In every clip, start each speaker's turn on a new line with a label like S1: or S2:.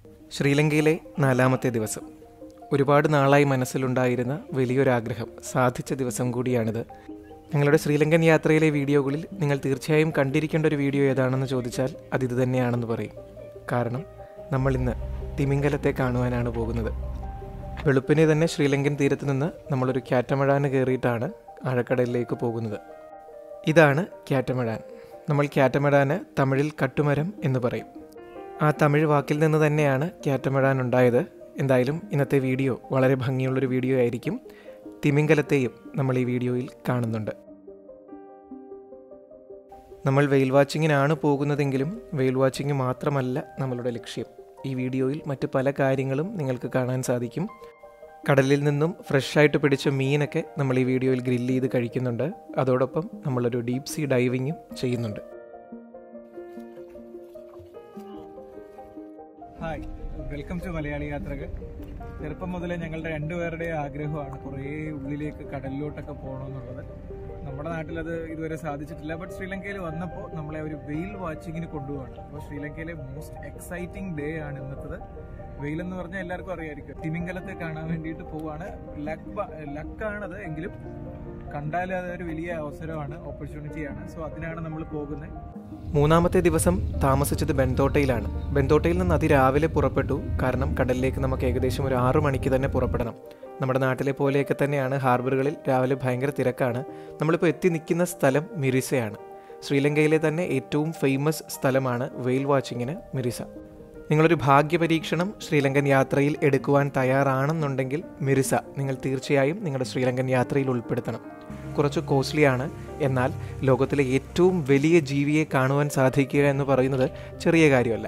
S1: ശ്രീലങ്കയിലെ 4ാമത്തെ ദിവസം. ഒരുപാട് നാളായി മനസ്സിലുണ്ടായിരുന്ന വലിയൊരാഗ്രഹം സാധിച്ച ദിവസം കൂടിയാണിത്. ഞങ്ങളുടെ ശ്രീലങ്കൻ യാത്രയിലെ വീഡിയോകളിൽ നിങ്ങൾ തീർച്ചയായും കണ്ടിരിക്കേണ്ട ഒരു വീഡിയോ ഏതാണെന്ന് ചോദിച്ചാൽ അതിത് തന്നെയാണെന്ന് പറയും. കാരണം നമ്മളിന്ന് തിമിംഗലത്തെ കാണുവാനാണ് പോകുന്നത്. വെളുപ്പിനെ തന്നെ ശ്രീലങ്കൻ തീരത്ത് നിന്ന് നമ്മളൊരു ക്യാറ്റമഴാന് കയറിയിട്ടാണ് ആഴക്കടലിലേക്ക് പോകുന്നത്. ഇതാണ് ക്യാറ്റമഴാൻ. നമ്മൾ ക്യാറ്റമഴാന് തമിഴിൽ കട്ടുമരം എന്ന് പറയും. ആ തമിഴ് വാക്കിൽ നിന്ന് തന്നെയാണ് ക്യാറ്റമഴാൻ ഉണ്ടായത്. എന്തായാലും ഇന്നത്തെ വീഡിയോ വളരെ ഭംഗിയുള്ളൊരു വീഡിയോ ആയിരിക്കും. തിമിംഗലത്തെയും നമ്മൾ ഈ വീഡിയോയിൽ കാണുന്നുണ്ട്. നമ്മൾ വെയിൽ വാച്ചിങ്ങിനാണ് പോകുന്നതെങ്കിലും വെയിൽ വാച്ചിങ് മാത്രമല്ല നമ്മളുടെ ലക്ഷ്യം. ഈ വീഡിയോയിൽ മറ്റ് പല കാര്യങ്ങളും നിങ്ങൾക്ക് കാണാൻ സാധിക്കും. കടലിൽ നിന്നും ഫ്രഷായിട്ട് പിടിച്ച മീനൊക്കെ നമ്മൾ ഈ വീഡിയോയിൽ ഗ്രില്ല് ചെയ്ത് കഴിക്കുന്നുണ്ട്. അതോടൊപ്പം നമ്മളൊരു ഡീപ് സീ ഡൈവിങ്ങും ചെയ്യുന്നുണ്ട്.
S2: ഹായ്, വെൽക്കം ടു മലയാളി യാത്രകൾ. ചെറുപ്പം മുതലേ ഞങ്ങളുടെ രണ്ടുപേരുടെ ആഗ്രഹമാണ് കുറേ ഉള്ളിലേക്ക് കടലിലോട്ടൊക്കെ പോകണമെന്നുള്ളത്. നമ്മുടെ നാട്ടിലത് ഇതുവരെ സാധിച്ചിട്ടില്ല. ബട്ട് ശ്രീലങ്കയിൽ വന്നപ്പോൾ നമ്മളെ ഒരു വെയിൽ വാച്ചിങ്ങിന് കൊണ്ടുപോവാണ്. അപ്പോൾ ശ്രീലങ്കയിലെ മോസ്റ്റ് എക്സൈറ്റിംഗ് ഡേ ആണ് ഇന്നത്തത്. വെയിലെന്ന് പറഞ്ഞാൽ എല്ലാവർക്കും അറിയാമായിരിക്കും. തിമിംഗലത്തെ കാണാൻ വേണ്ടിയിട്ട് പോവാണ്. ലക്കാണത്, എങ്കിലും കണ്ടാൽ അതൊരു വലിയ അവസരമാണ്, ഓപ്പർച്യൂണിറ്റിയാണ്. സോ അതിനാണ് നമ്മൾ പോകുന്നത്.
S1: 3ാമത്തെ ദിവസം താമസിച്ചത് ബെന്തോട്ടയിലാണ്. ബെന്തോട്ടയിൽ നിന്ന് അതിരാവിലെ പുറപ്പെട്ടു. കാരണം കടലിലേക്ക് നമുക്ക് ഏകദേശം ഒരു 6 മണിക്ക് തന്നെ പുറപ്പെടണം. നമ്മുടെ നാട്ടിലെ പോലെയൊക്കെ തന്നെയാണ് ഹാർബറുകളിൽ രാവിലെ ഭയങ്കര തിരക്കാണ്. നമ്മളിപ്പോൾ എത്തി നിൽക്കുന്ന സ്ഥലം മിറിസയാണ്. ശ്രീലങ്കയിലെ തന്നെ ഏറ്റവും ഫേമസ് സ്ഥലമാണ് വെയിൽ വാച്ചിങ്ങിന് മിറിസ. നിങ്ങളൊരു ഭാഗ്യപരീക്ഷണം ശ്രീലങ്കൻ യാത്രയിൽ എടുക്കുവാൻ തയ്യാറാണെന്നുണ്ടെങ്കിൽ മിറിസ നിങ്ങൾ തീർച്ചയായും നിങ്ങളുടെ ശ്രീലങ്കൻ യാത്രയിൽ ഉൾപ്പെടുത്തണം. കുറച്ച് കോസ്റ്റ്ലിയാണ്, എന്നാൽ ലോകത്തിലെ ഏറ്റവും വലിയ ജീവിയെ കാണുവാൻ സാധിക്കുക എന്ന് പറയുന്നത് ചെറിയ കാര്യമല്ല.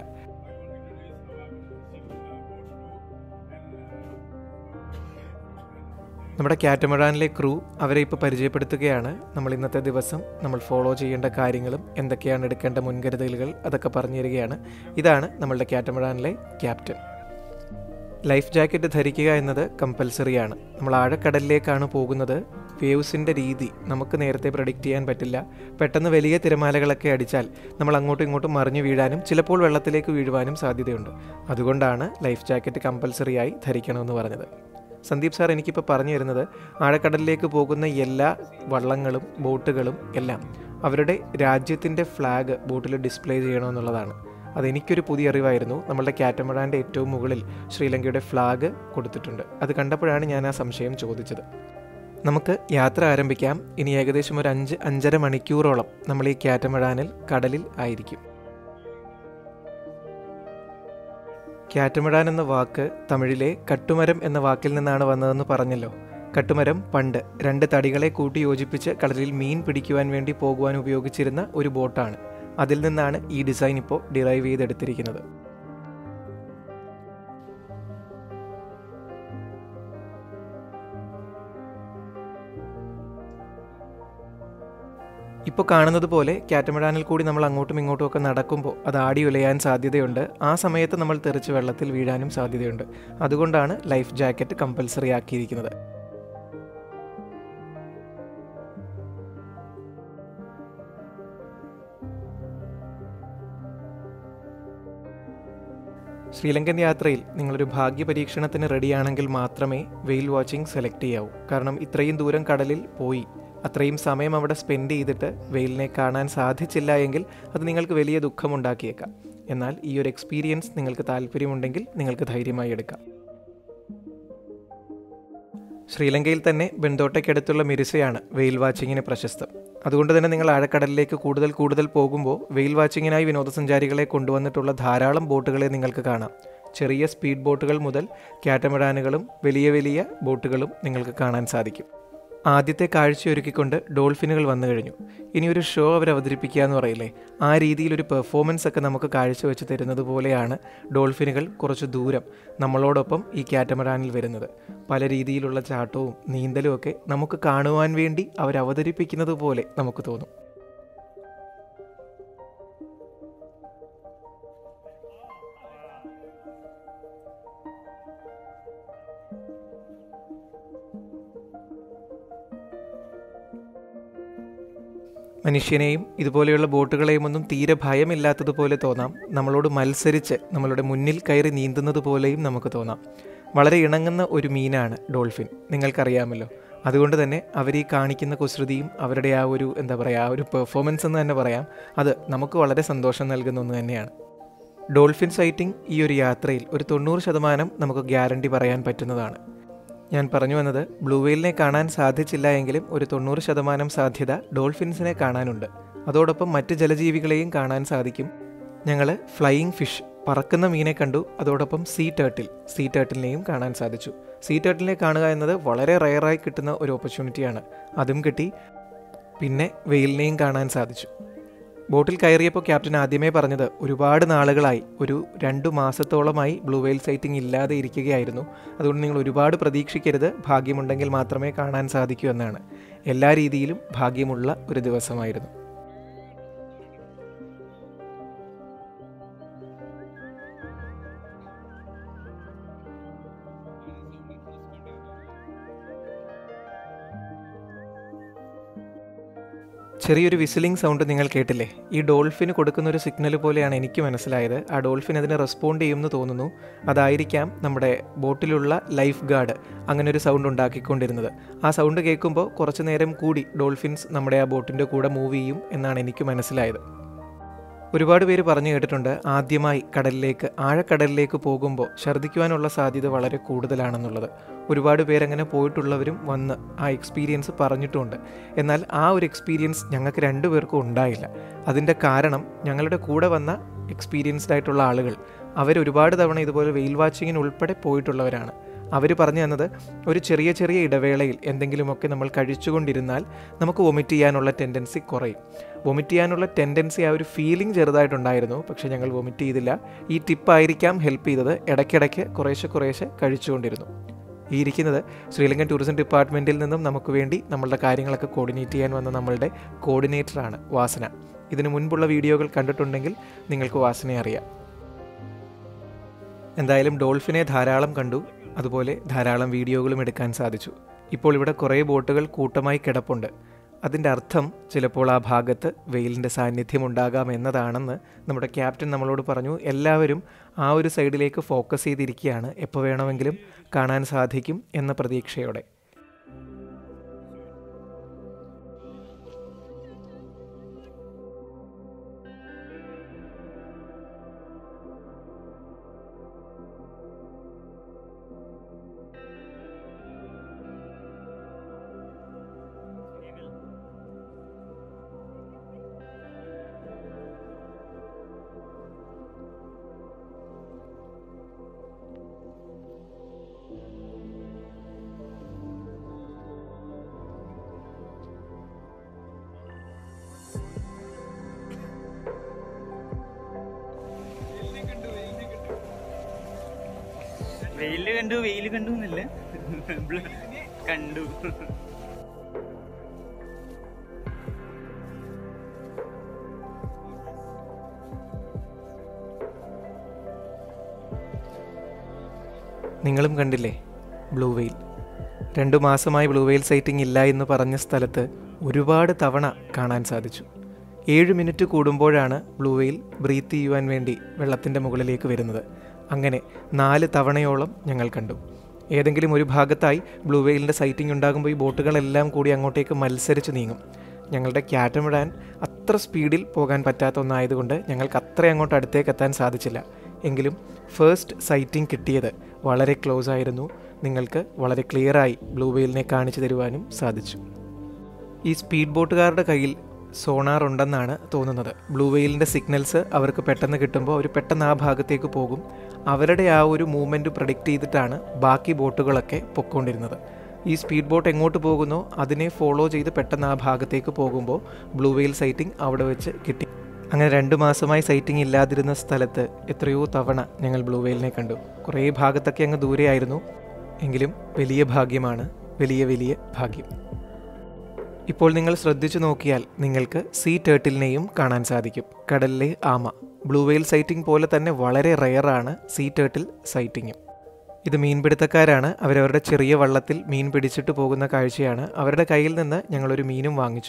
S1: നമ്മുടെ ക്യാറ്റമഴാനിലെ ക്രൂ അവരെ ഇപ്പോൾ പരിചയപ്പെടുത്തുകയാണ്. നമ്മൾ ഇന്നത്തെ ദിവസം നമ്മൾ ഫോളോ ചെയ്യേണ്ട കാര്യങ്ങളും എന്തൊക്കെയാണ് എടുക്കേണ്ട മുൻകരുതലുകൾ അതൊക്കെ പറഞ്ഞു തരികയാണ്. ഇതാണ് നമ്മളുടെ ക്യാറ്റമഴാനിലെ ക്യാപ്റ്റൻ. ലൈഫ് ജാക്കറ്റ് ധരിക്കുക എന്നത് കമ്പൽസറിയാണ്. നമ്മൾ ആഴക്കടലിലേക്കാണ് പോകുന്നത്. വേവ്സിൻ്റെ രീതി നമുക്ക് നേരത്തെ പ്രഡിക്റ്റ് ചെയ്യാൻ പറ്റില്ല. പെട്ടെന്ന് വലിയ തിരമാലകളൊക്കെ അടിച്ചാൽ നമ്മൾ അങ്ങോട്ടും ഇങ്ങോട്ടും മറിഞ്ഞു വീഴാനും ചിലപ്പോൾ വെള്ളത്തിലേക്ക് വീഴുവാനും സാധ്യതയുണ്ട്. അതുകൊണ്ടാണ് ലൈഫ് ജാക്കറ്റ് കമ്പൽസറിയായി ധരിക്കണമെന്ന് പറഞ്ഞത്. സന്ദീപ് സാർ എനിക്കിപ്പോൾ പറഞ്ഞു തരുന്നത് ആഴക്കടലിലേക്ക് പോകുന്ന എല്ലാ വള്ളങ്ങളും ബോട്ടുകളും എല്ലാം അവരുടെ രാജ്യത്തിൻ്റെ ഫ്ലാഗ് ബോട്ടിൽ ഡിസ്പ്ലേ ചെയ്യണമെന്നുള്ളതാണ്. അതെനിക്കൊരു പുതിയ അറിവായിരുന്നു. നമ്മളുടെ ക്യാറ്റമഴാൻ്റെ ഏറ്റവും മുകളിൽ ശ്രീലങ്കയുടെ ഫ്ലാഗ് കൊടുത്തിട്ടുണ്ട്. അത് കണ്ടപ്പോഴാണ് ഞാൻ ആ സംശയം ചോദിച്ചത്. നമുക്ക് യാത്ര ആരംഭിക്കാം. ഇനി ഏകദേശം ഒരു 5-5.5 മണിക്കൂറോളം നമ്മൾ ഈ ക്യാറ്റമഴാനിൽ കടലിൽ ആയിരിക്കും. ക്യാറ്റമഴാൻ എന്ന വാക്ക് തമിഴിലെ കട്ടുമരം എന്ന വാക്കിൽ നിന്നാണ് വന്നതെന്ന് പറഞ്ഞല്ലോ. കട്ടുമരം പണ്ട് 2 തടികളെ കൂട്ടി യോജിപ്പിച്ച് കടലിൽ മീൻ പിടിക്കുവാൻ വേണ്ടി പോകുവാൻ ഉപയോഗിച്ചിരുന്ന ഒരു ബോട്ടാണ്. അതിൽ നിന്നാണ് ഈ ഡിസൈൻ ഇപ്പോൾ ഡിറൈവ് ചെയ്തെടുത്തിരിക്കുന്നത്. ഇപ്പോൾ കാണുന്നത് പോലെ ക്യാറ്റമഴാനിൽ കൂടി നമ്മൾ അങ്ങോട്ടും ഇങ്ങോട്ടും ഒക്കെ നടക്കുമ്പോൾ അത് ആടി ഉലയാൻ സാധ്യതയുണ്ട്. ആ സമയത്ത് നമ്മൾ തെറിച്ച് വെള്ളത്തിൽ വീഴാനും സാധ്യതയുണ്ട്. അതുകൊണ്ടാണ് ലൈഫ് ജാക്കറ്റ് കമ്പൽസറി ആക്കിയിരിക്കുന്നത്. ശ്രീലങ്കൻ യാത്രയിൽ നിങ്ങളൊരു ഭാഗ്യപരീക്ഷണത്തിന് റെഡിയാണെങ്കിൽ മാത്രമേ വെയിൽ വാച്ചിങ് സെലക്ട് ചെയ്യാവൂ. കാരണം ഇത്രയും ദൂരം കടലിൽ പോയി അത്രയും സമയം അവിടെ സ്പെൻഡ് ചെയ്തിട്ട് വെയിലിനെ കാണാൻ സാധിച്ചില്ല എങ്കിൽ അത് നിങ്ങൾക്ക് വലിയ ദുഃഖമുണ്ടാക്കിയേക്കാം. എന്നാൽ ഈ ഒരു എക്സ്പീരിയൻസ് നിങ്ങൾക്ക് താല്പര്യമുണ്ടെങ്കിൽ നിങ്ങൾക്ക് ധൈര്യമായി എടുക്കാം. ശ്രീലങ്കയിൽ തന്നെ ബെന്തോട്ടയ്ക്കടുത്തുള്ള മിറിസയാണ് വെയിൽ വാച്ചിങ്ങിന് പ്രശസ്തം. അതുകൊണ്ട് തന്നെ നിങ്ങൾ ആഴക്കടലിലേക്ക് കൂടുതൽ പോകുമ്പോൾ വെയിൽ വാച്ചിങ്ങിനായി വിനോദസഞ്ചാരികളെ കൊണ്ടുവന്നിട്ടുള്ള ധാരാളം ബോട്ടുകളെ നിങ്ങൾക്ക് കാണാം. ചെറിയ സ്പീഡ് ബോട്ടുകൾ മുതൽ ക്യാറ്റമഴാനുകളും വലിയ ബോട്ടുകളും നിങ്ങൾക്ക് കാണാൻ സാധിക്കും. ആദ്യത്തെ കാഴ്ചയൊരുക്കിക്കൊണ്ട് ഡോൾഫിനുകൾ വന്നു കഴിഞ്ഞു. ഇനി ഒരു ഷോ അവർ അവതരിപ്പിക്കുക എന്ന് പറയില്ലേ, ആ രീതിയിലൊരു പെർഫോമൻസ് ഒക്കെ നമുക്ക് കാഴ്ചവെച്ച് തരുന്നത് പോലെയാണ് ഡോൾഫിനുകൾ കുറച്ച് ദൂരം നമ്മളോടൊപ്പം ഈ ക്യാറ്റമഴാനിൽ വരുന്നത്. പല രീതിയിലുള്ള ചാട്ടവും നീന്തലും ഒക്കെ നമുക്ക് കാണുവാൻ വേണ്ടി അവർ അവതരിപ്പിക്കുന്നത് പോലെ നമുക്ക് തോന്നും. മനുഷ്യനെയും ഇതുപോലെയുള്ള ബോട്ടുകളെയും ഒന്നും തീരെ ഭയമില്ലാത്തതുപോലെ തോന്നാം. നമ്മളോട് മത്സരിച്ച് നമ്മളുടെ മുന്നിൽ കയറി നീന്തുന്നത് പോലെയും നമുക്ക് തോന്നാം. വളരെ ഇണങ്ങുന്ന ഒരു മീനാണ് ഡോൾഫിൻ, നിങ്ങൾക്കറിയാമല്ലോ. അതുകൊണ്ട് തന്നെ അവർ ഈ കാണിക്കുന്ന കുസൃതിയും അവരുടെ ആ ഒരു ആ ഒരു പെർഫോമൻസ് എന്ന് തന്നെ പറയാം, അത് നമുക്ക് വളരെ സന്തോഷം നൽകുന്ന ഒന്ന് തന്നെയാണ്. ഡോൾഫിൻ സൈറ്റിംഗ് ഈ ഒരു യാത്രയിൽ ഒരു 90% നമുക്ക് ഗ്യാരണ്ടി പറയാൻ പറ്റുന്നതാണ്. ഞാൻ പറഞ്ഞു വന്നത്, ബ്ലൂ വെയിലിനെ കാണാൻ സാധിച്ചില്ല എങ്കിലും ഒരു 90% സാധ്യത ഡോൾഫിൻസിനെ കാണാനുണ്ട്. അതോടൊപ്പം മറ്റ് ജലജീവികളെയും കാണാൻ സാധിക്കും. ഞങ്ങൾ ഫ്ലൈയിങ് ഫിഷ്, പറക്കുന്ന മീനെ കണ്ടു. അതോടൊപ്പം സീ ടേർട്ടിലിനെയും കാണാൻ സാധിച്ചു. സീ ടേർട്ടിലിനെ കാണുക എന്നത് വളരെ റയറായി കിട്ടുന്ന ഒരു ഓപ്പർച്യൂണിറ്റിയാണ്. അതും കിട്ടി. പിന്നെ വെയിലിനെയും കാണാൻ സാധിച്ചു. ബോട്ടിൽ കയറിയപ്പോൾ ക്യാപ്റ്റൻ ആദ്യമേ പറഞ്ഞത് ഒരുപാട് നാളുകളായി, ഒരു 2 മാസത്തോളമായി ബ്ലൂ വെയിൽ സൈറ്റിംഗ് ഇല്ലാതെ ഇരിക്കുകയായിരുന്നു. അതുകൊണ്ട് നിങ്ങൾ ഒരുപാട് പ്രതീക്ഷിക്കരുത്, ഭാഗ്യമുണ്ടെങ്കിൽ മാത്രമേ കാണാൻ സാധിക്കൂ എന്നാണ്. എല്ലാ രീതിയിലും ഭാഗ്യമുള്ള ഒരു ദിവസമായിരുന്നു. ചെറിയൊരു വിസിലിംഗ് സൗണ്ട് നിങ്ങൾ കേട്ടില്ലേ? ഈ ഡോൾഫിന് കൊടുക്കുന്ന ഒരു സിഗ്നൽ പോലെയാണ് എനിക്ക് മനസ്സിലായത്. ആ ഡോൾഫിൻ അതിന് റെസ്പോണ്ട് ചെയ്യുമെന്ന് തോന്നുന്നു. അതായിരിക്കാം നമ്മുടെ ബോട്ടിലുള്ള ലൈഫ് ഗാർഡ് അങ്ങനെ ഒരു സൗണ്ട് ഉണ്ടാക്കിക്കൊണ്ടിരുന്നത്. ആ സൗണ്ട് കേൾക്കുമ്പോൾ കുറച്ച് നേരം കൂടി ഡോൾഫിൻസ് നമ്മുടെ ആ ബോട്ടിൻ്റെ കൂടെ മൂവ് ചെയ്യും എന്നാണ് എനിക്ക് മനസ്സിലായത്. ഒരുപാട് പേര് പറഞ്ഞു കേട്ടിട്ടുണ്ട്, ആദ്യമായി ആഴക്കടലിലേക്ക് പോകുമ്പോൾ ഛർദ്ദിക്കുവാനുള്ള സാധ്യത വളരെ കൂടുതലാണെന്നുള്ളത്. ഒരുപാട് പേരങ്ങനെ പോയിട്ടുള്ളവരും വന്ന് ആ എക്സ്പീരിയൻസ് പറഞ്ഞിട്ടുമുണ്ട്. എന്നാൽ ആ ഒരു എക്സ്പീരിയൻസ് ഞങ്ങൾക്ക് 2 പേർക്കും ഉണ്ടായില്ല. അതിൻ്റെ കാരണം, ഞങ്ങളുടെ കൂടെ വന്ന എക്സ്പീരിയൻസ്ഡ് ആയിട്ടുള്ള ആളുകൾ അവരൊരുപാട് തവണ ഇതുപോലെ വെയിൽ വാച്ചിങ്ങിന് ഉൾപ്പെടെ പോയിട്ടുള്ളവരാണ്. അവർ പറഞ്ഞു തന്നത്, ഒരു ചെറിയ ഇടവേളയിൽ എന്തെങ്കിലുമൊക്കെ നമ്മൾ കഴിച്ചുകൊണ്ടിരുന്നാൽ നമുക്ക് വൊമിറ്റ് ചെയ്യാനുള്ള ടെൻഡൻസി കുറയും. വൊമിറ്റ് ചെയ്യാനുള്ള ടെൻഡൻസി, ആ ഒരു ഫീലിംഗ് ചെറുതായിട്ടുണ്ടായിരുന്നു. പക്ഷേ ഞങ്ങൾ വൊമിറ്റ് ചെയ്തില്ല. ഈ ടിപ്പായിരിക്കാം ഹെൽപ്പ് ചെയ്തത്. ഇടയ്ക്കിടയ്ക്ക് കുറേശ്ശെ കഴിച്ചുകൊണ്ടിരുന്നു. ഈ ഇരിക്കുന്നത് ശ്രീലങ്കൻ ടൂറിസം ഡിപ്പാർട്ട്മെൻറ്റിൽ നിന്നും നമുക്ക് വേണ്ടി നമ്മളുടെ കാര്യങ്ങളൊക്കെ കോർഡിനേറ്റ് ചെയ്യാൻ വന്ന നമ്മളുടെ കോർഡിനേറ്ററാണ് വാസന. ഇതിനു മുൻപുള്ള വീഡിയോകൾ കണ്ടിട്ടുണ്ടെങ്കിൽ നിങ്ങൾക്ക് വാസനയെ അറിയാം. എന്തായാലും ഡോൾഫിനെ ധാരാളം കണ്ടു. അതുപോലെ ധാരാളം വീഡിയോകളും എടുക്കാൻ സാധിച്ചു. ഇപ്പോൾ ഇവിടെ കുറേ ബോട്ടുകൾ കൂട്ടമായി കിടപ്പുണ്ട്. അതിൻ്റെ അർത്ഥം ചിലപ്പോൾ ആ ഭാഗത്ത് വെയിലിൻ്റെ സാന്നിധ്യം ഉണ്ടാകാം എന്നതാണെന്ന് നമ്മുടെ ക്യാപ്റ്റൻ നമ്മളോട് പറഞ്ഞു. എല്ലാവരും ആ ഒരു സൈഡിലേക്ക് ഫോക്കസ് ചെയ്തിരിക്കുകയാണ്, എപ്പോൾ വേണമെങ്കിലും കാണാൻ സാധിക്കും എന്ന പ്രതീക്ഷയോടെ.
S3: വെയില് കണ്ടു എന്നല്ല, കണ്ടു.
S1: നിങ്ങളും കണ്ടില്ലേ ബ്ലൂ വെയിൽ? 2 മാസമായി ബ്ലൂ വെയിൽ സൈറ്റിംഗ് ഇല്ല എന്ന് പറഞ്ഞ സ്ഥലത്ത് ഒരുപാട് തവണ കാണാൻ സാധിച്ചു. 7 മിനിറ്റ് കൂടുമ്പോഴാണ് ബ്ലൂ വെയിൽ ബ്രീത്ത് ചെയ്യുവാൻ വേണ്ടി വെള്ളത്തിൻ്റെ മുകളിലേക്ക് വരുന്നത്. അങ്ങനെ 4 തവണയോളം ഞങ്ങൾ കണ്ടു. ഏതെങ്കിലും ഒരു ഭാഗത്തായി ബ്ലൂ വെയിലിൻ്റെ സൈറ്റിംഗ് ഉണ്ടാകുമ്പോൾ ഈ ബോട്ടുകളെല്ലാം കൂടി അങ്ങോട്ടേക്ക് മത്സരിച്ച് നീങ്ങും. ഞങ്ങളുടെ ക്യാറ്റമറാൻ അത്ര സ്പീഡിൽ പോകാൻ പറ്റാത്ത ഒന്നായതുകൊണ്ട് ഞങ്ങൾക്ക് അത്ര അങ്ങോട്ട് അടുത്തേക്ക് എത്താൻ സാധിച്ചില്ല. എങ്കിലും ഫസ്റ്റ് സൈറ്റിംഗ് കിട്ടിയത് വളരെ ക്ലോസ് ആയിരുന്നു. നിങ്ങൾക്ക് വളരെ ക്ലിയറായി ബ്ലൂ വെയിലിനെ കാണിച്ചു തരുവാനും സാധിച്ചു. ഈ സ്പീഡ് ബോട്ടുകാരുടെ കയ്യിൽ സോണാർ ഉണ്ടെന്നാണ് തോന്നുന്നത്. ബ്ലൂ വെയിലിൻ്റെ സിഗ്നൽസ് അവർക്ക് പെട്ടെന്ന് കിട്ടുമ്പോൾ അവർ പെട്ടെന്ന് ആ ഭാഗത്തേക്ക് പോകും. അവരുടെ ആ ഒരു മൂവ്മെൻറ്റ് പ്രഡിക്റ്റ് ചെയ്തിട്ടാണ് ബാക്കി ബോട്ടുകളൊക്കെ പൊയ്ക്കൊണ്ടിരുന്നത്. ഈ സ്പീഡ് ബോട്ട് എങ്ങോട്ട് പോകുന്നോ അതിനെ ഫോളോ ചെയ്ത് പെട്ടെന്ന് ആ ഭാഗത്തേക്ക് പോകുമ്പോൾ ബ്ലൂ വെയിൽ സൈറ്റിംഗ് അവിടെ വെച്ച് കിട്ടി. അങ്ങനെ 2 മാസമായി സൈറ്റിംഗ് ഇല്ലാതിരുന്ന സ്ഥലത്ത് എത്രയോ തവണ ഞങ്ങൾ ബ്ലൂ വെയിലിനെ കണ്ടു. കുറേ ഭാഗത്തൊക്കെ അങ്ങ് ദൂരെയായിരുന്നു. എങ്കിലും വലിയ ഭാഗ്യമാണ്, വലിയ ഭാഗ്യം. ഇപ്പോൾ നിങ്ങൾ ശ്രദ്ധിച്ചു നോക്കിയാൽ നിങ്ങൾക്ക് സീ ടേർട്ടിലിനെയും കാണാൻ സാധിക്കും. കടലിലെ ആമ. ബ്ലൂ വെയിൽ സൈറ്റിംഗ് പോലെ തന്നെ വളരെ റെയറാണ് സീ ടേർട്ടിൽ സൈറ്റിങ്ങും. ഇത് മീൻപിടുത്തക്കാരാണ്. അവരവരുടെ ചെറിയ വള്ളത്തിൽ മീൻ പിടിച്ചിട്ട് പോകുന്ന കാഴ്ചയാണ്. അവരുടെ കയ്യിൽ നിന്ന് ഞങ്ങളൊരു മീനും വാങ്ങിച്ചു.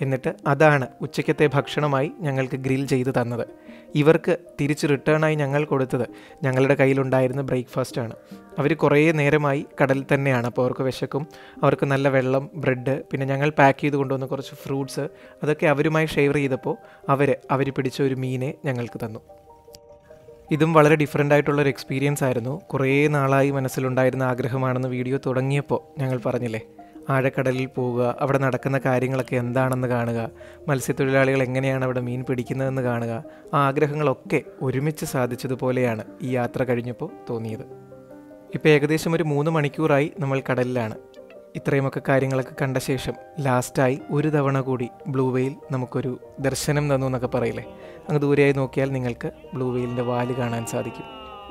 S1: എന്നിട്ട് അതാണ് ഉച്ചയ്ക്കത്തെ ഭക്ഷണമായി ഞങ്ങൾക്ക് ഗ്രിൽ ചെയ്ത് തന്നത്. ഇവർക്ക് തിരിച്ച് റിട്ടേണായി ഞങ്ങൾ കൊടുത്തത് ഞങ്ങളുടെ കയ്യിലുണ്ടായിരുന്ന ബ്രേക്ക്ഫാസ്റ്റാണ്. അവർ കുറേ നേരമായി കടലിൽ തന്നെയാണ്. അപ്പോൾ അവർക്ക് വിശക്കും. അവർക്ക് നല്ല വെള്ളം, ബ്രെഡ്, പിന്നെ ഞങ്ങൾ പാക്ക് ചെയ്ത് കൊണ്ടുവന്ന കുറച്ച് ഫ്രൂട്ട്സ്, അതൊക്കെ അവരുമായി ഷെയർ ചെയ്തപ്പോൾ അവർ പിടിച്ച ഒരു മീനെ ഞങ്ങൾക്ക് തന്നു. ഇതും വളരെ ഡിഫറെൻ്റ് ആയിട്ടുള്ളൊരു എക്സ്പീരിയൻസ് ആയിരുന്നു. കുറേ നാളായി മനസ്സിലുണ്ടായിരുന്ന ആഗ്രഹമാണെന്ന് വീഡിയോ തുടങ്ങിയപ്പോൾ ഞങ്ങൾ പറഞ്ഞില്ലേ, ആഴക്കടലിൽ പോവുക, അവിടെ നടക്കുന്ന കാര്യങ്ങളൊക്കെ എന്താണെന്ന് കാണുക, മത്സ്യത്തൊഴിലാളികൾ എങ്ങനെയാണ് അവിടെ മീൻ പിടിക്കുന്നതെന്ന് കാണുക. ആ ആഗ്രഹങ്ങളൊക്കെ ഒരുമിച്ച് സാധിച്ചതുപോലെയാണ് ഈ യാത്ര കഴിഞ്ഞപ്പോൾ തോന്നിയത്. ഇപ്പോൾ ഏകദേശം ഒരു 3 മണിക്കൂറായി നമ്മൾ കടലിലാണ്. ഇത്രയുമൊക്കെ കാര്യങ്ങളൊക്കെ കണ്ട ശേഷം ലാസ്റ്റായി ഒരു തവണ കൂടി ബ്ലൂ വെയിൽ നമുക്കൊരു ദർശനം തന്നു എന്നൊക്കെ പറയില്ലേ, അങ്ങ് ദൂരെയായി നോക്കിയാൽ നിങ്ങൾക്ക് ബ്ലൂ വെയിലിൻ്റെ വാല് കാണാൻ സാധിക്കും.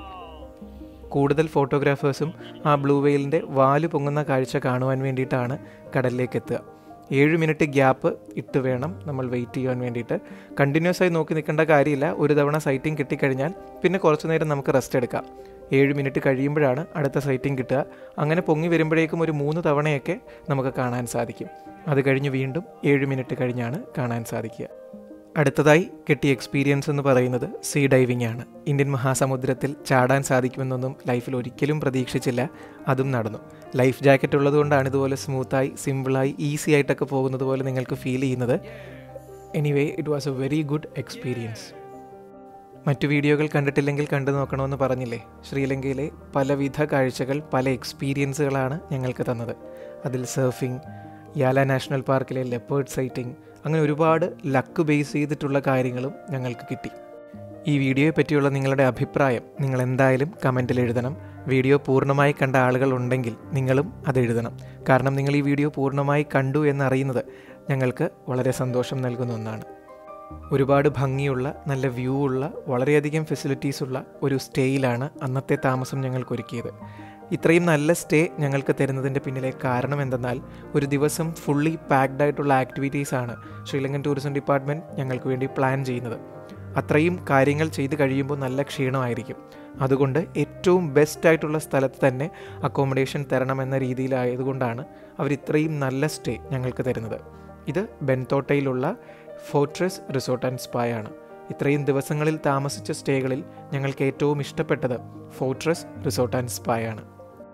S1: കൂടുതൽ ഫോട്ടോഗ്രാഫേഴ്സും ആ ബ്ലൂ വെയിലിൻ്റെ വാല് പൊങ്ങുന്ന കാഴ്ച കാണുവാൻ വേണ്ടിയിട്ടാണ് കടലിലേക്ക് എത്തുക. 7 മിനിറ്റ് ഗ്യാപ്പ് ഇട്ട് വേണം നമ്മൾ വെയിറ്റ് ചെയ്യാൻ വേണ്ടിയിട്ട്. കണ്ടിന്യൂസ് ആയി നോക്കി നിൽക്കേണ്ട കാര്യമില്ല. ഒരു തവണ സൈറ്റിംഗ് കിട്ടിക്കഴിഞ്ഞാൽ പിന്നെ കുറച്ച് നേരം നമുക്ക് റെസ്റ്റ് എടുക്കാം. 7 മിനിറ്റ് കഴിയുമ്പോഴാണ് അടുത്ത സൈറ്റിംഗ് കിട്ടുക. അങ്ങനെ പൊങ്ങി വരുമ്പോഴേക്കും ഒരു 3 തവണയൊക്കെ നമുക്ക് കാണാൻ സാധിക്കും. അത് കഴിഞ്ഞ് വീണ്ടും 7 മിനിറ്റ് കഴിഞ്ഞാണ് കാണാൻ സാധിക്കുക. അടുത്തതായി കിട്ടിയ എക്സ്പീരിയൻസ് എന്ന് പറയുന്നത് സീ ഡൈവിംഗ് ആണ്. ഇന്ത്യൻ മഹാസമുദ്രത്തിൽ ചാടാൻ സാധിക്കുമെന്നൊന്നും ലൈഫിൽ ഒരിക്കലും പ്രതീക്ഷിച്ചില്ല. അതും നടന്നു. ലൈഫ് ജാക്കറ്റ് ഉള്ളതുകൊണ്ടാണ് ഇതുപോലെ സ്മൂത്തായി, സിമ്പിളായി, ഈസി ആയിട്ടൊക്കെ പോകുന്നത് പോലെ നിങ്ങൾക്ക് ഫീൽ ചെയ്യുന്നത്. Anyway, it was a very good experience. മറ്റു വീഡിയോകൾ കണ്ടിട്ടില്ലെങ്കിൽ കണ്ടു നോക്കണമെന്ന് പറഞ്ഞില്ലേ, ശ്രീലങ്കയിലെ പലവിധ കാഴ്ചകൾ, പല എക്സ്പീരിയൻസുകളാണ് ഞങ്ങൾക്ക് തന്നത്. അതിൽ സർഫിംഗ്, യാല നാഷണൽ പാർക്കിലെ ലെപ്പേർഡ് സൈറ്റിംഗ്, അങ്ങനെ ഒരുപാട് ലക്ക് ബേസ് ചെയ്തിട്ടുള്ള കാര്യങ്ങളും ഞങ്ങൾക്ക് കിട്ടി. ഈ വീഡിയോയെ പറ്റിയുള്ള നിങ്ങളുടെ അഭിപ്രായം നിങ്ങൾ എന്തായാലും കമൻറ്റിൽ എഴുതണം. വീഡിയോ പൂർണ്ണമായി കണ്ട ആളുകൾ ഉണ്ടെങ്കിൽ നിങ്ങളും അത് എഴുതണം. കാരണം നിങ്ങൾ ഈ വീഡിയോ പൂർണ്ണമായി കണ്ടു എന്നറിയുന്നത് ഞങ്ങൾക്ക് വളരെ സന്തോഷം നൽകുന്ന ഒന്നാണ്. ഒരുപാട് ഭംഗിയുള്ള, നല്ല വ്യൂ ഉള്ള, വളരെയധികം ഫെസിലിറ്റീസ് ഉള്ള ഒരു സ്റ്റേയിലാണ് അന്നത്തെ താമസം ഞങ്ങൾക്ക് ഒരുക്കിയത്. ഇത്രയും നല്ല സ്റ്റേ ഞങ്ങൾക്ക് തരുന്നതിൻ്റെ പിന്നിലെ കാരണം എന്തെന്നാൽ, ഒരു ദിവസം ഫുള്ളി പാക്ഡ് ആയിട്ടുള്ള ആക്ടിവിറ്റീസാണ് ശ്രീലങ്കൻ ടൂറിസം ഡിപ്പാർട്ട്മെൻറ്റ് ഞങ്ങൾക്ക് വേണ്ടി പ്ലാൻ ചെയ്യുന്നത്. അത്രയും കാര്യങ്ങൾ ചെയ്ത് കഴിയുമ്പോൾ നല്ല ക്ഷീണമായിരിക്കും. അതുകൊണ്ട് ഏറ്റവും ബെസ്റ്റ് ആയിട്ടുള്ള സ്ഥലത്ത് തന്നെ അക്കോമഡേഷൻ തരണമെന്ന രീതിയിലായതുകൊണ്ടാണ് അവർ ഇത്രയും നല്ല സ്റ്റേ ഞങ്ങൾക്ക് തരുന്നത്. ഇത് ബെൻതോട്ടയിലുള്ള ഫോർട്രസ് റിസോർട്ട് ആൻഡ് സ്പാ ആണ്. ഇത്രയും ദിവസങ്ങളിൽ താമസിച്ച സ്റ്റേകളിൽ ഞങ്ങൾക്ക് ഏറ്റവും ഇഷ്ടപ്പെട്ടത് ഫോർട്രസ് റിസോർട്ട് ആൻഡ് സ്പാ ആണ്.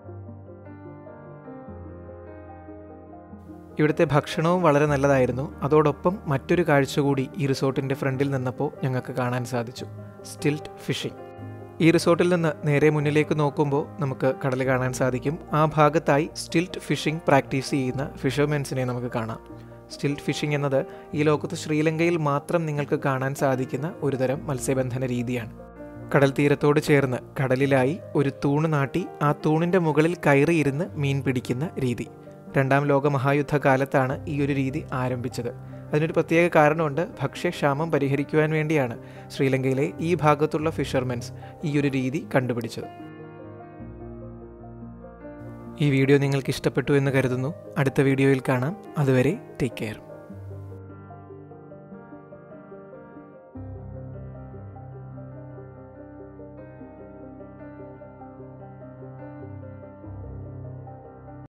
S1: ഇവിടുത്തെ ഭക്ഷണവും വളരെ നല്ലതായിരുന്നു. അതോടൊപ്പം മറ്റൊരു കാഴ്ച കൂടി ഈ റിസോർട്ടിൻ്റെ ഫ്രണ്ടിൽ നിന്നപ്പോൾ ഞങ്ങൾക്ക് കാണാൻ സാധിച്ചു: സ്റ്റിൽറ്റ് ഫിഷിംഗ്. ഈ റിസോർട്ടിൽ നിന്ന് നേരെ മുന്നിലേക്ക് നോക്കുമ്പോൾ നമുക്ക് കടൽ കാണാൻ സാധിക്കും. ആ ഭാഗത്തായി സ്റ്റിൽറ്റ് ഫിഷിംഗ് പ്രാക്ടീസ് ചെയ്യുന്ന ഫിഷർമെൻസിനെ നമുക്ക് കാണാം. സ്റ്റിൽറ്റ് ഫിഷിംഗ് എന്നത് ഈ ലോകത്ത് ശ്രീലങ്കയിൽ മാത്രം നിങ്ങൾക്ക് കാണാൻ സാധിക്കുന്ന ഒരുതരം മത്സ്യബന്ധന രീതിയാണ്. കടൽ തീരത്തോട് ചേർന്ന് കടലിലായി ഒരു തൂണ് നാട്ടി ആ തൂണിൻ്റെ മുകളിൽ കയറിയിരുന്ന് മീൻ പിടിക്കുന്ന രീതി. 2ാം ലോക മഹായുദ്ധകാലത്താണ് ഈ ഒരു രീതി ആരംഭിച്ചത്. അതിനൊരു പ്രത്യേക കാരണമുണ്ട്. ഭക്ഷ്യക്ഷാമം പരിഹരിക്കുവാൻ വേണ്ടിയാണ് ശ്രീലങ്കയിലെ ഈ ഭാഗത്തുള്ള ഫിഷർമെൻസ് ഈ ഒരു രീതി കണ്ടുപിടിച്ചത്. ഈ വീഡിയോ നിങ്ങൾക്ക് ഇഷ്ടപ്പെട്ടു എന്ന് കരുതുന്നു. അടുത്ത വീഡിയോയിൽ കാണാം. അതുവരെ ടേക്ക് കെയർ.